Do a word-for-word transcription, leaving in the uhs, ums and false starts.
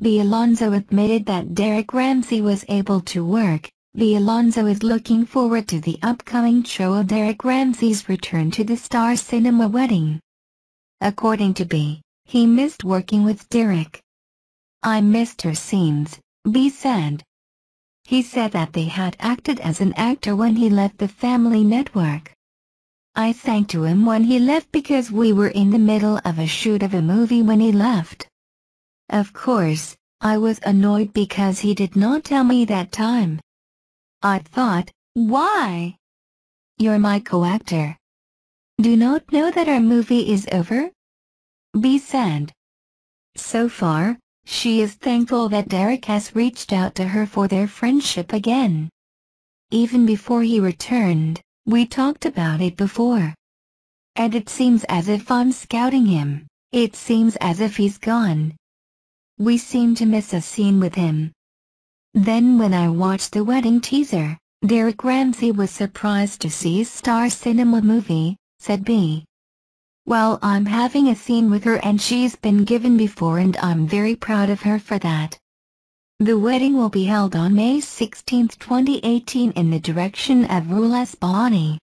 Bea Alonzo admitted that Derek Ramsay was able to work. Bea Alonzo is looking forward to the upcoming show Derek Ramsay's return to the Star Cinema wedding. According to Bea, he missed working with Derek. "I missed her scenes," Bea said. He said that they had acted as an actor when he left the family network. "I sang to him when he left because we were in the middle of a shoot of a movie when he left. Of course, I was annoyed because he did not tell me that time. I thought, why? You're my co-actor. Do you not know that our movie is over?" Bea said. So far, she is thankful that Derek has reached out to her for their friendship again. "Even before he returned, we talked about it before. And it seems as if I'm scouting him. It seems as if he's gone. We seem to miss a scene with him." Then when I watched the wedding teaser, Derek Ramsay was surprised to see his Star Cinema movie, said Bea. "Well, I'm having a scene with her and she's been given before and I'm very proud of her for that." The wedding will be held on May sixteenth twenty eighteen in the direction of Rulas Bani.